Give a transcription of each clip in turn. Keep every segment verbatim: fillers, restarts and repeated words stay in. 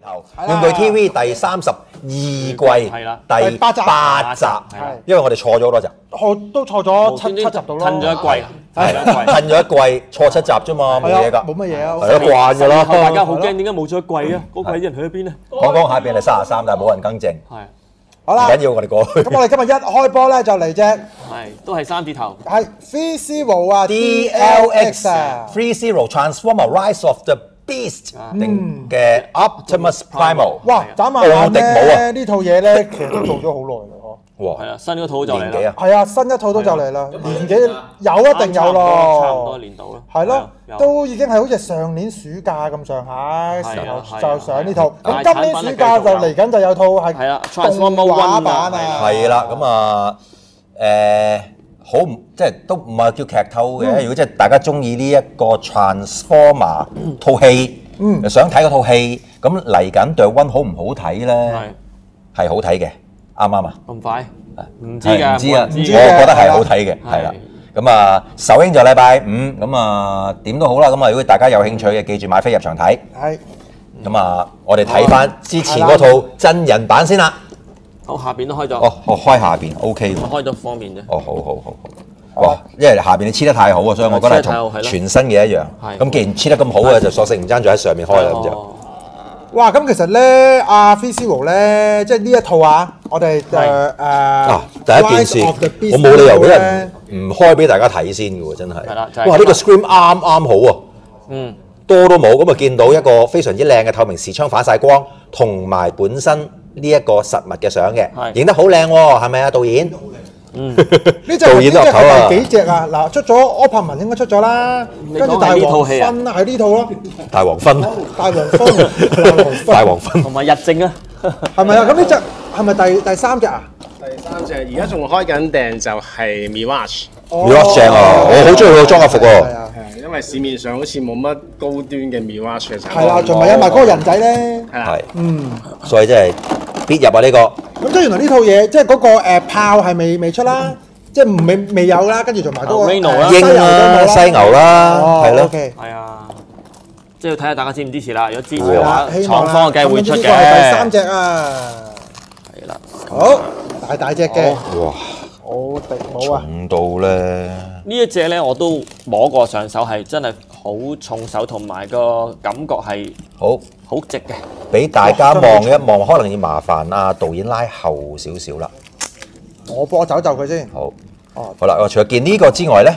頭玩具 T V 第三十二季係啦， 第八集，因為我哋錯咗好多集， 錯都錯咗七七集到咯， 褪咗一季， 係褪咗一季，錯七集啫嘛，冇嘢㗎， 冇乜嘢啊， 係咯慣㗎啦。 大家好驚，點解冇咗一季啊？嗰季啲人去咗邊啊？ 講講下邊係三十三，但係冇人更正。 係， 好啦， 唔緊要，我哋過去。 咁我哋今日一開波咧就嚟隻係都係三字頭， 係 Three Zero 啊 D L X 啊 ，Three Zero Transformer Rise of the Beast 定嘅 Optimus Primal。 哇！眨下眼咧，呢套嘢咧其實都做咗好耐啦，嗬。 哇！ 係啊，新嗰套就嚟啦。 係啊，新一套都就嚟啦，年紀有一定有咯， 差唔多年度啦。 係咯，都已經係好似上年暑假咁上下時候就上呢套。咁今年暑假就嚟緊就有套係係啦動畫版啊。 係啦，咁啊誒好唔即係都唔係叫劇透嘅。如果即係大家中意呢一個 Transformer 套戲，想睇嗰套戲，咁嚟緊 The One 好唔好睇咧？係好睇嘅，啱唔啱啊？ 咁快？唔知㗎， 唔知啊， 我覺得係好睇嘅，係啦。咁啊，首映就禮拜五，咁啊點都好啦。咁啊，如果大家有興趣嘅，記住買飛入場睇。 係。 咁啊，我哋睇翻之前嗰套真人版先啦。 好，下邊都開咗。 哦，我開下邊 OK 喎。 開咗方便啫。 哦，好好好好。哇，因為下邊你黐得太好啊，所以我覺得係同全新嘅一樣。咁既然黐得咁好嘅，就索性唔爭在喺上面開啦咁就。 哇！咁其實咧，阿 Three Zero 咧，即係呢一套啊，我哋誒誒。 啊！第一件事，我冇理由俾人唔開俾大家睇先嘅喎，真係。係啦，哇！呢個 screen 啱啱好啊。嗯。多都冇，咁啊見到一個非常之靚嘅透明視窗反晒光，同埋本身呢一個實物嘅相嘅，影得好靚喎，係咪啊導演？嗯， 呢隻導演係第幾隻啊？嗱，出咗 Optimus 應該出咗啦，跟住大黃昏喺呢套咯。 大黃昏。 大黃昏。 大黃昏。 同埋日正啊， 係咪啊？咁呢隻係咪第第三隻啊？ 第三隻而家仲開緊訂就係 Mirage。 Mirage 正啊！我好中意佢個裝甲服喎。 係因為市面上好似冇乜高端嘅 Mirage 嘅產品。 係啦，仲咪有埋嗰個人仔咧。 係。嗯。所以真係必入啊呢個。 咁即係原來呢套嘢，即係嗰個誒炮係未未出啦，即係未未有啦，跟住同埋嗰個鷹啦、犀牛啦，係咯。 係啊，即係要睇下大家支唔支持啦。如果支持嘅話，廠方嘅計會出嘅。 呢個係第三隻啊。 係啦。 好，大大隻嘅。 哇！ 好迪冇啊！ 重到咧。 呢一隻咧我都摸過上手，係真係好重手，同埋個感覺係好好直嘅。 俾大家望一望，可能要麻煩啊導演拉後少少啦。 我幫我走就佢先。 好。哦。好啦，我除咗見呢個之外咧，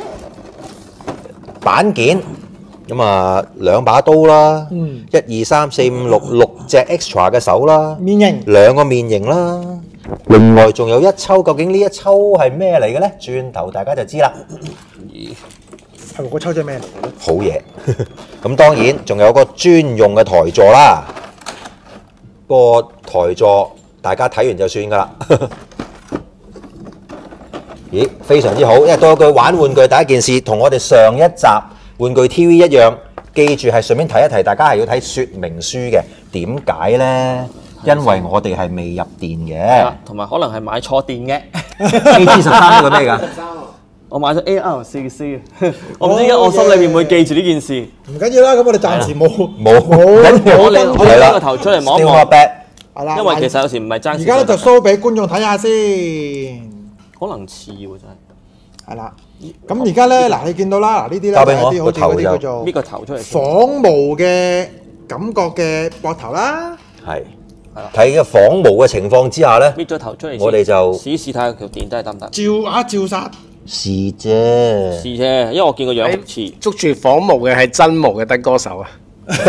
板件咁啊兩把刀啦，一二三四五六六隻 extra 嘅手啦， 面型兩個面型啦。另外仲有一抽，究竟呢一抽係咩嚟嘅咧？轉頭大家就知啦。 係喎，嗰抽隻咩嚟嘅咧？ 好嘢！咁當然仲有個專用嘅台座啦。個台座大家睇完就算噶啦。咦，非常之好！因為多句玩玩具第一件事，同我哋上一集玩具 T V 一樣，記住係順便提一提，大家係要睇說明書嘅。點解咧？因為我哋係未入電嘅， 同埋可能係買錯電嘅。 A G 十三呢個咩㗎？ 我買咗 A R 四 C 嘅，我唔知點解我心裏面會記住呢件事。 唔緊要啦，咁我哋暫時冇冇冇我你我拎個頭出嚟望一望， 係啦。 因為其實有時唔係爭。 而家咧就 show 俾觀眾睇下先， 可能似喎真係。 係啦，咁而家咧嗱，你見到啦，嗱呢啲咧交俾我係一啲好似嗰啲叫做搣個頭出嚟， 仿模嘅感覺嘅膊頭啦。 係。睇嘅仿模嘅情況之下咧， 搣咗頭出嚟， 我哋就試試睇下條電真係得唔得？ 照啊照殺， 試啫， 試啫，因為我見個樣好似捉住仿模嘅係真模嘅得歌手啊！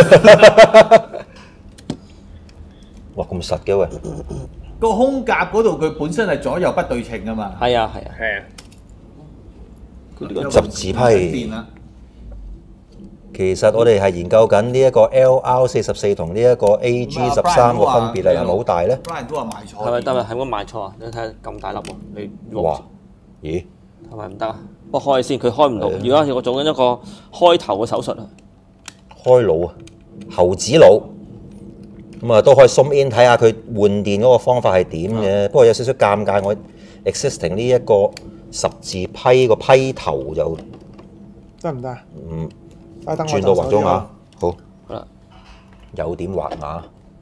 哇，咁實嘅喂！ 個胸甲嗰度佢本身係左右不對稱噶嘛？ 係啊係啊係啊！ 佢呢個十字批。其實我哋係研究緊呢一個 L R 四十四同呢一個 A G 十三個分別係係咪好大咧 ？Brian 都話買錯， 係咪得啊？係咪買錯啊？你睇下咁大粒喎，你哇！咦？ 係咪唔得啊？不過開先，佢開唔到。而家我做緊一個開頭嘅手術啊！ 開腦啊，猴子腦。咁啊都可以 zoom in 睇下佢換電嗰個方法係點嘅。不過有少少尷尬，我 existing 呢一個十字批個批頭就得唔得啊？ 嗯。轉到畫咗眼，好，有點畫眼。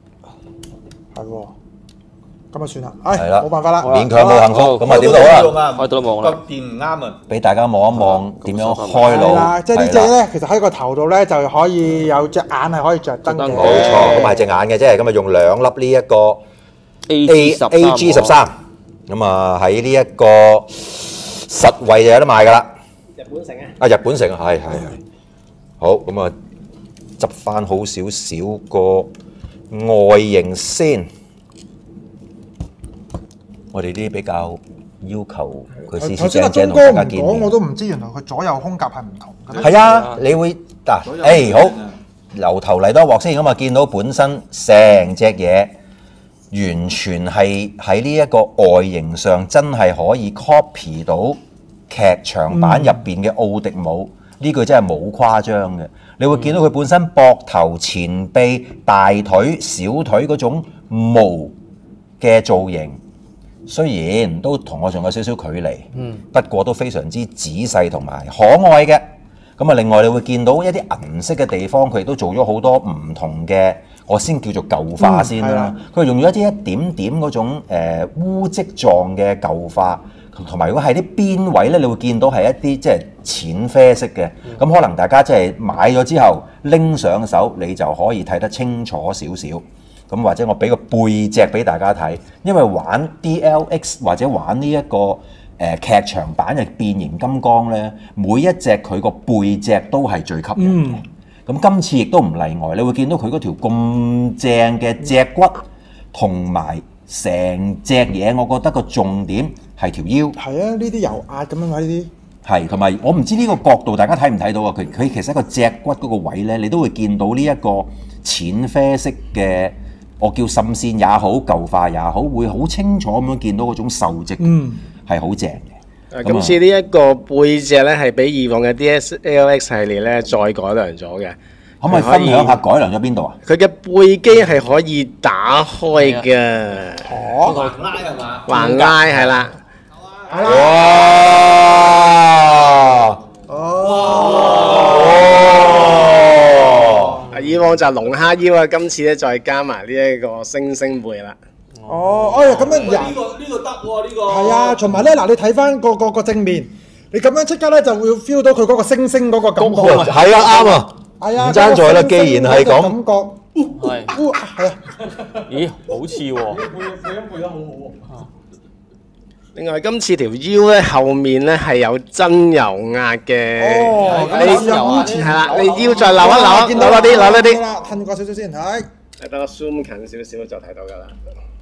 係喎。咁啊算啦，唉， 係啦， 冇辦法啦， 勉強冇幸福，咁啊點到啊？ 開到都冇啦，個電唔啱啊！ 俾大家望一望點樣開腦。 啦，即係呢隻咧，其實喺個頭度咧就可以有隻眼係可以着燈嘅。 冇錯，咁係隻眼嘅啫，咁啊用兩粒呢一個 A G 十三，咁啊喺呢一個實惠就有得賣㗎啦。 日本城啊！ 啊日本城啊，係係係。好，咁啊執翻好少少個外形先。我哋啲比較要求佢絲絲正正同大家見面。 我都唔知原來佢左右胸甲係唔同嘅。 係啊，你會嗱，誒好，由頭嚟多鑊先，咁啊見到本身成隻嘢完全係喺呢一個外形上真係可以 copy 到劇場版入邊嘅奧迪姆，呢句真係冇誇張嘅。你會見到佢本身膊頭、前臂、大腿、小腿嗰種毛嘅造型。雖然都同我仲有少少距離，嗯、不過都非常之仔細同埋可愛嘅。咁啊，另外你會見到一啲銀色嘅地方，佢亦都做咗好多唔同嘅，我先叫做舊化先啦。佢、嗯、用咗一啲一點點嗰種誒污跡狀嘅舊化，同埋如果係啲邊位咧，你會見到係一啲即係淺啡色嘅。咁、嗯、可能大家即係買咗之後拎上手，你就可以睇得清楚少少。咁或者我俾個背脊俾大家睇，因為玩 D L X 或者玩呢、這、一個誒、呃、劇場版嘅變形金剛咧，每一隻佢個背脊都係最吸引嘅。咁、嗯、今次亦都唔例外，你會見到佢嗰條咁正嘅脊骨，同埋成隻嘢，我覺得個重點係條腰。係啊，呢啲油壓咁樣啊，呢啲係同埋我唔知呢個角度大家睇唔睇到啊？佢佢其實個脊骨嗰個位咧，你都會見到呢一個淺啡色嘅。我叫滲線也好，舊化也好，會好清楚咁樣見到嗰種受質，係好正嘅。 今次呢一個背脊咧，係比以往嘅 D S L X 系列咧再改良咗嘅。 可唔可以分享下改良咗邊度啊？ 佢嘅背機係可以打開嘅。 哦，橫拉係嘛？ 橫拉係啦。 哇！哇！ 以往就龍蝦腰啊，今次咧再加埋呢一個星星背啦。 哦，哎呀，咁樣呢個呢個得喎，呢個係啊，同埋咧嗱，你睇翻個個個正面，你咁樣即刻咧就會 feel 到佢嗰個星星嗰個感覺。 係啊，啱啊，係啊，唔爭在啦。既然係咁， 感覺係係啊， 咦，好似喎， 配音配得好好喎。 另外，今次條腰咧後面咧係有真油壓嘅。 哦， 你係啦，你腰再扭一扭，扭多啲，扭多啲。 褪過少少先，係。 等我 zoom 近少少就睇到㗎啦。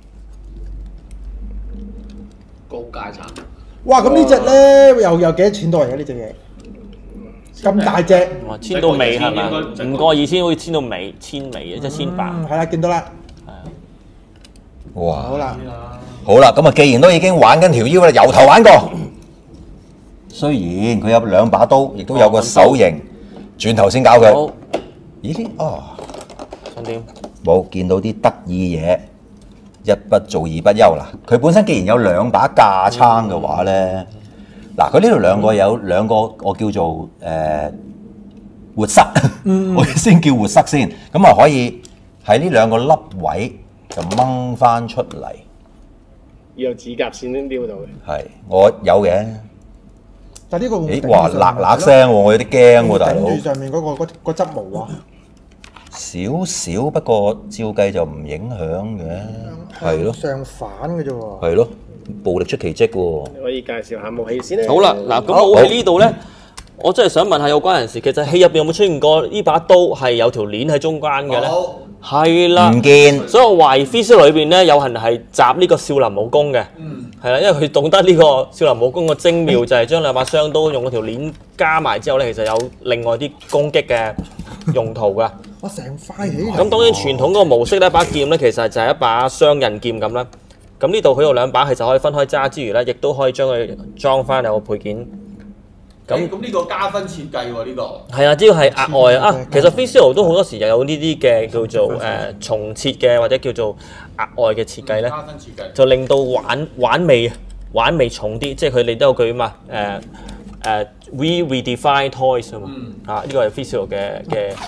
高階產。 哇！咁呢隻咧又又幾多錢到嚟嘅呢隻嘢？咁大隻。 哇！千到尾係咪？唔過二千好似千到尾，千尾嘅即係千八。 嗯，係啦，見到啦。 係啊。 哇！ 好啦。 好啦，咁啊，既然都已經玩緊條腰啦，由頭玩過。雖然佢有兩把刀，亦都有個手型，轉頭先搞佢。咦？啲啊， 想點？ 冇見到啲得意嘢，一不做二不休啦。佢本身既然有兩把架撐嘅話咧，嗱、嗯，佢呢度兩個有兩個，我叫做誒、呃、活塞，嗯、我先叫活塞先。咁啊，可以喺呢兩個粒位就掹翻出嚟。 要有指甲線先撩到嘅。係， 我有嘅。 但呢個會誒，哇，嗱嗱聲喎，我有啲驚喎，大佬。 頂住上面嗰、嗰個嗰嗰執毛啊！ 少少，不過照計就唔影響嘅，係咯。 相反嘅啫喎。 係咯，暴力出奇蹟喎。 你可以介紹下武器先咧。 好啦，嗱，咁武器呢度咧，我真係想問下有關人士，其實戲入邊有冇出現過呢把刀係有條鏈喺中間嘅咧？係啦， 唔見。 所以我懷疑 Visual 裏邊咧有人係集呢個少林武功嘅，係啦，因為佢懂得呢個少林武功嘅精妙，就係將兩把雙刀用嗰條鏈加埋之後咧，其實有另外啲攻擊嘅用途㗎。 我成塊起嚟。 咁當然傳統嗰個模式咧，把劍咧其實就係一把雙刃劍咁啦。咁呢度佢有兩把，其實可以分開揸之餘咧，亦都可以將佢裝翻有個配件。 咁咁呢個加分設計喎，呢個係啊，呢個係額外啊。其實 Visual 都好多時又有呢啲嘅叫做誒、呃、重設嘅或者叫做額外嘅設計咧，加分設計就令到玩玩味玩味重啲。即係佢哋都有句嘛誒誒、呃呃、We redefine toys 啊嘛、嗯、啊，呢個係 Visual 嘅嘅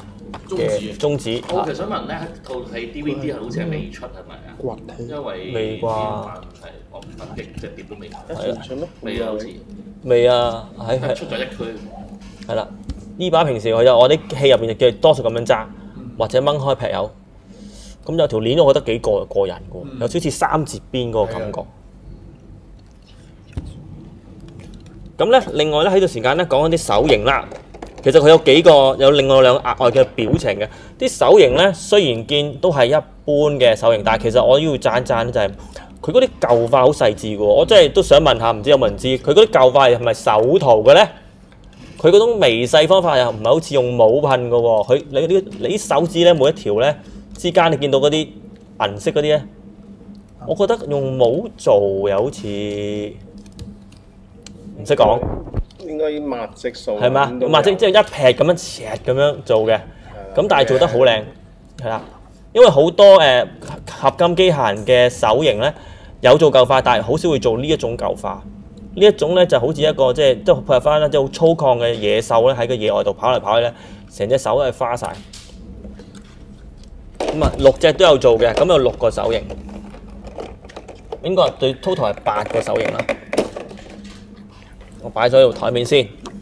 嘅宗旨。 我其實想問咧，套戲 D V D 係好似係未出係咪啊？因為未啩？ 係我唔肯定，隻碟都未出。未啊，好似未啊，係係出咗一區。 係啦，呢把平時我有我啲戲入邊嘅多數咁樣揸，或者掹開劈友。咁有條鏈我覺得幾過過癮嘅，有少少三節邊嗰個感覺。咁咧，另外咧喺度時間咧講緊啲手型啦。其實佢有幾個有另外兩個額外嘅表情嘅。啲手型咧雖然見都係一般嘅手型，但係其實我要讚讚咧就係佢嗰啲舊化好細緻嘅喎。我真係都想問下，唔知有冇人知佢嗰啲舊化係咪手塗嘅咧？佢嗰種微細方法又唔係好似用帽噴嘅喎。佢你啲你啲手指咧每一條咧之間，你見到嗰啲銀色嗰啲咧，我覺得用帽做又好似唔識講。 應該抹色數係嘛？抹色即係一劈咁樣切咁樣做嘅，咁但係做得好靚，係啦。因為好多誒合金機械人嘅手型咧有做舊化，但係好少會做呢一種舊化。呢一種咧就好似一個即係即係配合翻咧，即係好粗獷嘅野獸咧喺個野外度跑嚟跑去咧，成隻手都係花晒。咁啊六隻都有做嘅，咁有六個手型，應該對 total 係八個手型啦。我擺咗喺度台面先，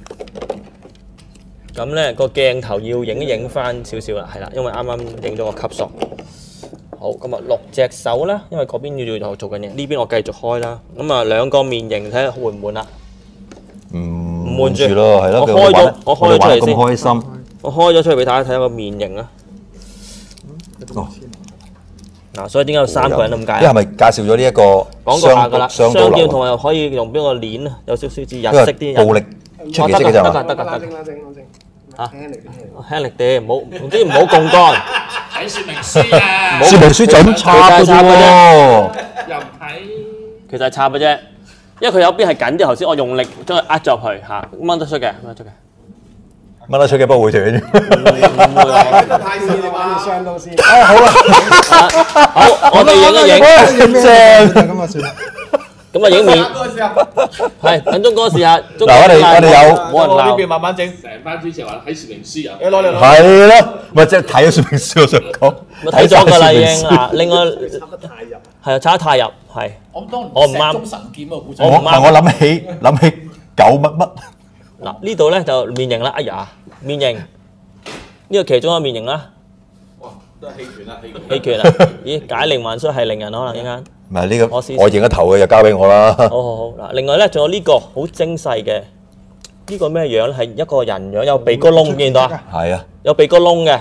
咁咧個鏡頭要影一影翻少少啦，係啦，因為啱啱影咗個級數。好，咁啊六隻手啦，因為嗰邊要做做緊嘢，呢邊我繼續開啦。咁啊兩個面型睇下悶唔悶啦？ 唔唔悶住咯，係咯。 我開咗，我開咗出嚟先。 咁開心。 我開咗出嚟俾大家睇下個面型啦。 哦。 嗱，所以點解有三個人咁解？ 因為係咪介紹咗呢一個講過下㗎啦，雙劍同埋又可以用邊個鏈啊？有少少似日式啲暴力出奇蹟嘅啫嘛。 得得得得得。嚇，輕力啲，唔好唔知唔好槓桿。 睇說明書啊！ 說明書準插嘅啫喎。 又唔睇。 其實係插嘅啫，因為佢有邊係緊啲，頭先我用力將佢壓咗入去嚇，掹得出嘅，掹得出嘅。 掹得出嘅不會斷。 太試你玩啲雙刀先。 啊好啦， 好，我哋影一影。 正。咁啊算啦。 咁啊影面。係等鐘哥試下。 嗱我哋我哋有冇人鬧。 呢邊慢慢整。 成班主持人話睇說明書啊！ 你攞嚟攞。 係咯，咪即係睇咗說明書我想講。 睇咗㗎啦已經嗱，另外插得太入。 係啊，插得太入係。 我當我唔啱。 石中神劍啊，故仔。 我我諗起諗起狗乜乜。 嗱呢度咧就面型啦，哎呀面型，呢個其中一個面型啦。 哇，都係氣拳啦，氣拳。 氣拳啊！咦，解鈴還須係令人可能一間。 唔係呢個， 我試試我認咗頭嘅就交俾我啦。 好好好嗱，另外咧仲有呢個好精細嘅，呢個咩樣咧？係一個人樣，有鼻哥窿，見到啊？ 係啊， 有鼻哥窿嘅。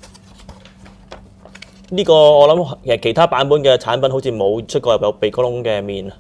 呢個我諗其實其他版本嘅產品好似冇出過有鼻哥窿嘅面啊。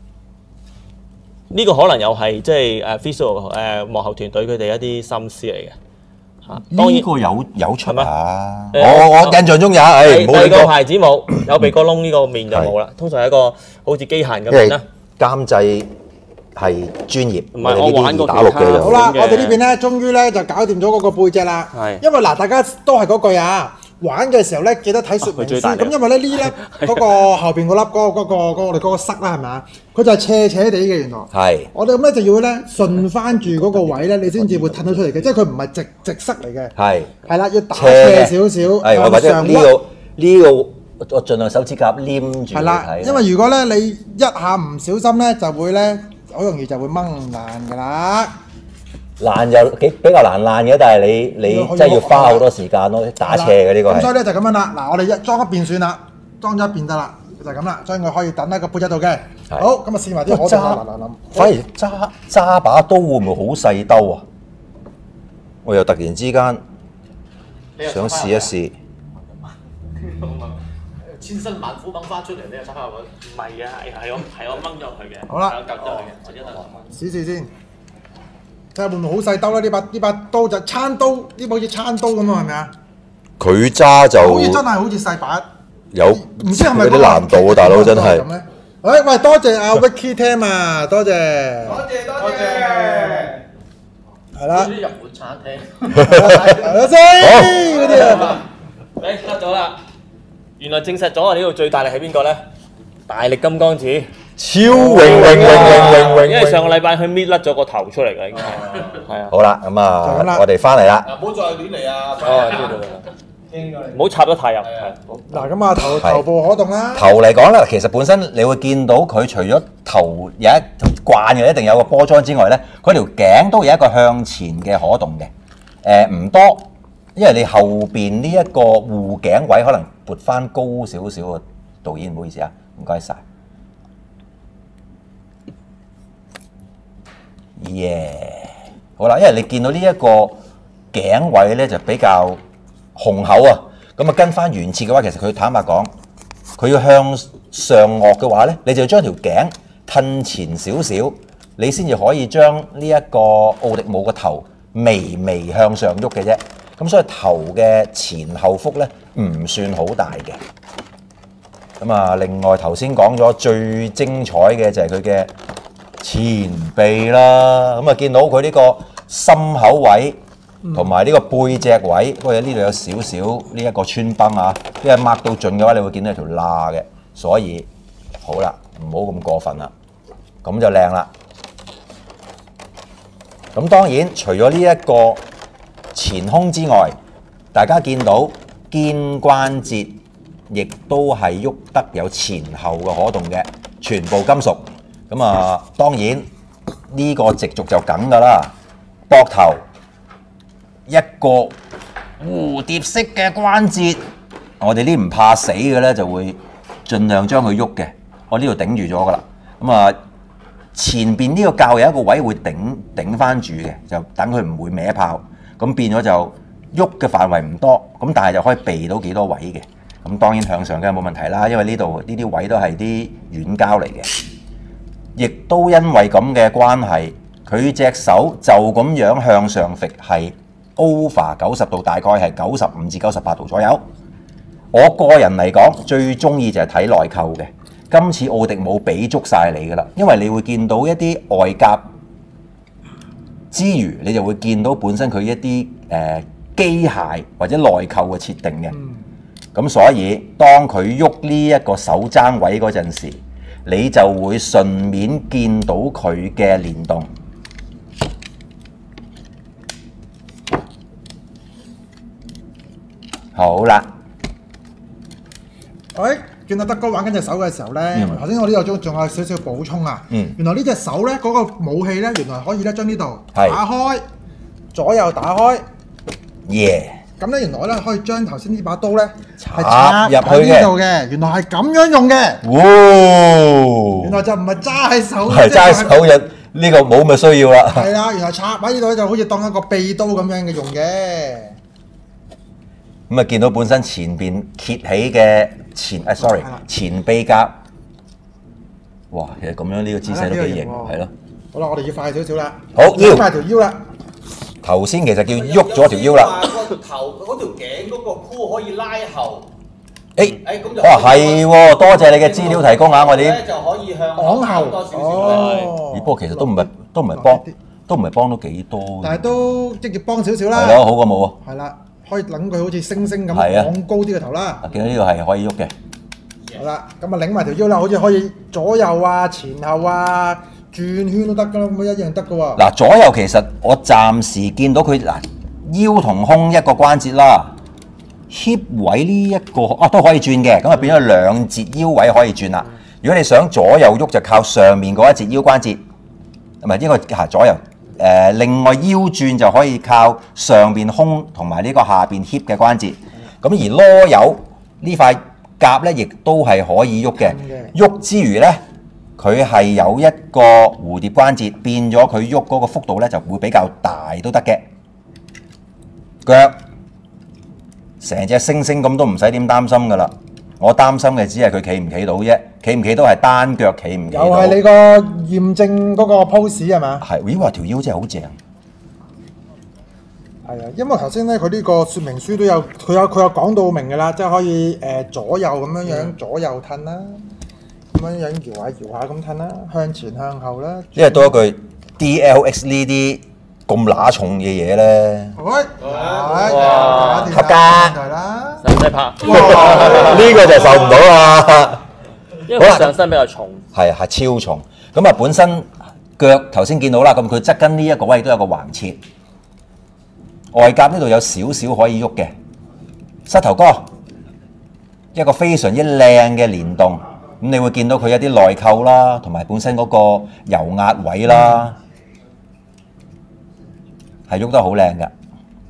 呢個可能又係即係誒 visual 誒幕後團隊佢哋一啲心思嚟嘅嚇。當然呢個有有出啊！ 誒我我印象中有，誒第冇呢個二個牌子冇，有鼻哥窿呢個面就冇啦。通常係一個好似機械人咁樣啦。 監製係專業， 唔係我玩過打六嘅就好啦，我哋呢邊咧，終於咧就搞掂咗嗰個背脊啦。 係因為嗱，大家都係嗰句啊。玩嘅時候咧，記得睇説明書。咁因為咧呢粒嗰個後邊嗰粒嗰個嗰個嗰個我哋嗰個塞啦，係咪啊？佢就係斜斜地嘅原來。 係。我哋咁咧就要咧順翻住嗰個位咧，你先至會褪到出嚟嘅，即係佢唔係直直塞嚟嘅。 係。 係啦，要打斜少少。 係，或者呢個呢個我盡量手指甲黏住。 係啦，因為如果咧你一下唔小心咧，就會咧好容易就會掹爛㗎啦。 爛就幾比較難爛嘅，但係你你真係要花好多時間咯，打斜嘅呢個係。 咁所以咧就咁樣啦。嗱，我哋一裝一邊算啦，裝咗一邊得啦，就係咁啦。所以我可以等喺個背脊度嘅。好，咁啊試埋啲可揸。嗱嗱諗， 反而揸揸把刀會唔會好細兜啊？我又突然之間想試一試。 千辛萬苦掹翻出嚟，你又插翻入去？唔係啊，係係我係我掹咗佢嘅。 好啦， 夾咗佢嘅，我一陣試試先。睇下會唔會好細兜啦？呢把呢把刀就餐刀，呢把好似餐刀咁啊，係咪啊？ 佢揸就好似真係好似細把， 有唔知係咪有啲難度啊，大佬真係。 喂喂，多謝阿 Vicky Tam 啊，多謝。 多謝多謝。 係啦。 啲日本餐廳。 係啦先，嗰啲啊。 誒得咗啦！原來證實咗我呢度最大力係邊個咧？大力金剛指。 超榮榮榮榮榮榮！ 因為上個禮拜佢搣甩咗個頭出嚟㗎，已經係。係啊。 好啦，咁啊，我哋翻嚟啦。 唔好再亂嚟啊！ 哦，知道啦。 唔好插得太入。 嗱咁啊，頭頭部可動啦。 頭嚟講咧，其實本身你會見到佢除咗頭有一慣嘅，一定有個波裝之外咧，佢條頸都有一個向前嘅可動嘅。誒唔多，因為你後邊呢一個護頸位可能撥翻高少少啊。導演唔好意思啊，唔該晒。耶！好啦，因為你見到呢一個頸位咧就比較雄厚啊，咁啊跟翻原設嘅話，其實佢坦白講，佢要向上顎嘅話咧，你就要將條頸褪前少少，你先至可以將呢一個奧迪姆個頭微微向上喐嘅啫。咁所以頭嘅前後幅咧唔算好大嘅。咁啊，另外頭先講咗最精彩嘅就係佢嘅前臂啦。咁啊，見到佢呢個心口位同埋呢個背脊位，不過呢度有少少呢一個穿崩啊，因為擘到盡嘅話，你會見到有條罅嘅，所以好啦，唔好咁過分啦，咁就靚啦。咁當然除咗呢一個前胸之外，大家見到肩關節亦都係喐得有前後嘅可動嘅，全部金屬。咁啊，當然呢個直軸就梗㗎啦，膊頭一個蝴蝶式嘅關節，我哋啲唔怕死嘅咧就會盡量將佢喐嘅。我呢度頂住咗㗎啦。咁啊，前邊呢個較有一個位會頂頂翻住嘅，就等佢唔會歪炮。咁變咗就喐嘅範圍唔多，咁但係就可以避到幾多位嘅。咁當然向上梗係冇問題啦，因為呢度呢啲位都係啲軟膠嚟嘅。亦都因為咁嘅關係，佢隻手就咁樣向上揈係 over 九十度，大概係九十五至九十八度左右。我個人嚟講，最中意就係睇內扣嘅。今次奧迪冇俾足晒你㗎啦，因為你會見到一啲外夾之餘，你就會見到本身佢一啲誒機械或者內扣嘅設定嘅。咁、嗯、所以當佢喐呢一個手踭位嗰陣時，你就會順便見到佢嘅連動。好啦， 喂，見到德哥玩緊隻手嘅時候咧，頭先、嗯、我呢度仲仲有少少補充啊。嗯、原來呢隻手咧，嗰、那個武器咧，原來可以咧將呢度打開，左右打開。耶！咁咧原來咧可以將頭先呢把刀咧係插入去呢度嘅，原來係咁樣用嘅。哇！原來就唔係揸喺手， 係揸喺手嘅呢個冇咪需要啦。 係啦，原來插喺呢度就好似當一個秘刀咁樣嘅用嘅。 咁啊，見到本身前邊揭起嘅前啊 ，sorry， 前臂甲。哇！其實咁樣呢個姿勢都幾型，係咯。 好啦，我哋要快少少啦。 好，腰快條腰啦。 頭先其實叫喐咗條腰啦。 個頭嗰條頸嗰個箍可以拉後。 誒誒咁就哇係喎，多謝你嘅資料提供啊！我哋咧就可以向往後多少少。 哦。 不過其實都唔係都唔係幫，都唔係幫到幾多。 但係都即係幫少少啦。 係咯，好過冇啊。 係啦，可以等佢好似星星咁往高啲嘅頭啦。 見到呢個係可以喐嘅。 好啦，咁啊擰埋條腰啦，好似可以左右啊、前後啊。轉圈都得㗎啦，咁一樣得㗎喎。 嗱，左右其實我暫時見到佢嗱腰同胸一個關節啦 ，hip 位呢一個啊都可以轉嘅，咁啊變咗兩節腰位可以轉啦。如果你想左右喐就靠上面嗰一節腰關節，唔係應該係左右。誒、呃，另外腰轉就可以靠上邊胸同埋呢個下邊 hip 嘅關節。咁而囉柚呢塊甲咧，亦都係可以喐嘅。喐之餘咧。佢係有一個蝴蝶關節，變咗佢喐嗰個幅度咧就會比較大都得嘅。腳成隻猩猩咁都唔使點擔心噶啦，我擔心嘅只係佢企唔企到啫，企唔企到係單腳企唔企到。 又係你個驗證嗰個 pose 係嘛？ 係，咦話條腰真係好正。 係啊，因為頭先咧佢呢個說明書都有，佢有佢有講到明㗎啦，即係可以誒、呃、左右咁樣樣，嗯、左右褪啦。咁樣樣搖下搖下咁褪啦，向前向後啦。 因為多一句 D L X 呢啲咁乸重嘅嘢咧， 喂， 哇，合格啦， 使唔使拍？ 呢個就受唔到啦。 因為上身比較重， 係係超重。咁啊，本身腳頭先見到啦，咁佢側跟呢一個位都有個橫切，外夾呢度有少少可以喐嘅。 膝頭哥一個非常之靚嘅連動，咁你會見到佢一啲內扣啦，同埋本身嗰個油壓位啦，係喐得好靚㗎。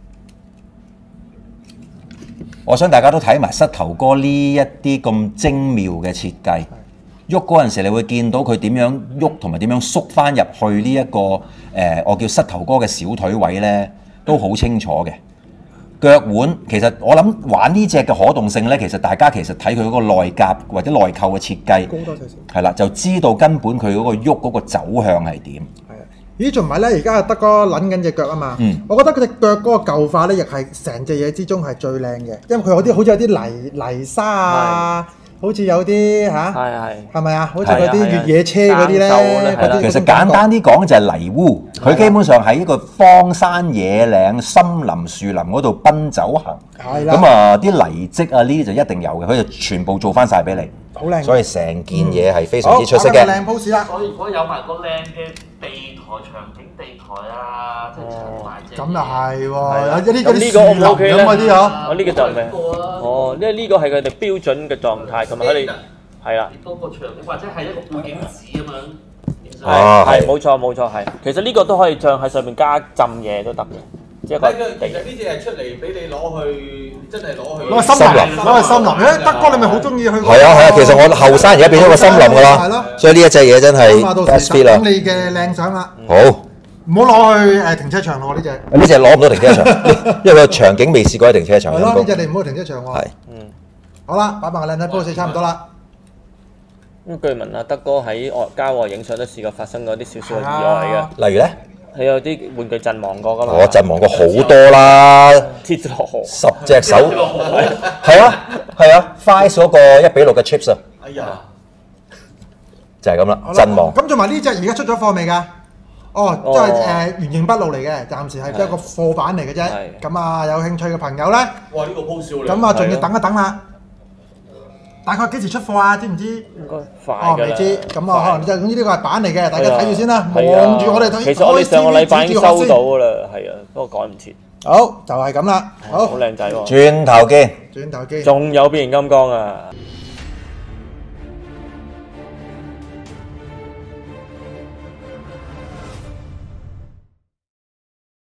我想大家都睇埋膝頭哥呢一啲咁精妙嘅設計，喐嗰陣時你會見到佢點樣喐同埋點樣縮翻入去呢、這、一個誒、呃、我叫膝頭哥嘅小腿位咧，都好清楚嘅。腳腕其實我諗玩呢隻嘅可動性咧，其實大家其實睇佢嗰個內夾或者內扣嘅設計， 高多少少， 係啦，就知道根本佢嗰個喐嗰個走向係點。 咦，仲唔係咧？而家德哥撚緊隻腳啊嘛，嗯、我覺得佢隻腳嗰個舊化咧，亦係成隻嘢之中係最靚嘅，因為佢有啲好似有啲泥泥沙啊，好似有啲嚇，係係係咪啊？好似嗰啲越野車嗰啲咧， 其實簡單啲講就係泥污，佢基本上喺一個荒山野嶺、森林樹林嗰度奔走行，咁啊啲泥跡啊呢啲就一定有嘅，佢就全部做翻晒俾你， 好靚， 所以成件嘢係非常之出色嘅。 靚 pose 啦， 所以如果有埋個靚嘅地台、場景地台啊，即係長埋隻。 咁又係喎，有啲嗰啲樹林咁嗰啲嗬。 我呢個就係咩？哦，因為呢個係佢哋標準嘅狀態，同埋佢哋係啦。多個場景或者係一個背景紙咁樣。係係冇錯冇錯係。其實呢個都可以將喺上面加浸嘢都得嘅。即係其實呢隻係出嚟俾你攞去，真係攞去。 攞去森林，攞去森林。誒，德哥你咪好中意去。 係啊係啊，其實我後生而家變咗個森林㗎啦，所以呢一隻嘢真係 best fit 啦。 咁你嘅靚相啦。 好。 唔好攞去誒停車場咯，呢隻。 呢隻攞唔到停車場，因為個場景未試過喺停車場。 係咯，呢隻你唔好停車場喎。 係。 嗯。好啦，擺埋個靚仔 pose 差唔多啦。 咁據聞阿德哥喺外郊外影相都試過發生過啲少少嘅意外嘅。 例如咧？ 係有啲玩具陣亡過㗎嘛？ 我陣亡過好多啦， 跌落河， 十隻手，係啊係啊 ，Five 嗰個一比六嘅 chips 啊，哎呀，就係咁啦，陣亡。 咁仲埋呢隻而家出咗貨未㗎？哦，即係誒原形畢露嚟嘅，暫時係一個貨版嚟嘅啫。咁啊，有興趣嘅朋友咧， 哇！呢個 pose 好靚。 咁啊，仲要等一等啦。大概幾時出貨啊？知唔知？應該快㗎啦。 哦，未知。咁啊，可能就總之呢個係版嚟嘅，大家睇住先啦。望住我哋睇。 其實我哋上個禮拜已經收到㗎啦，係啊，不過趕唔切。 好，就係咁啦。好。 好靚仔喎。 轉頭見。 轉頭見。 仲有變形金剛啊！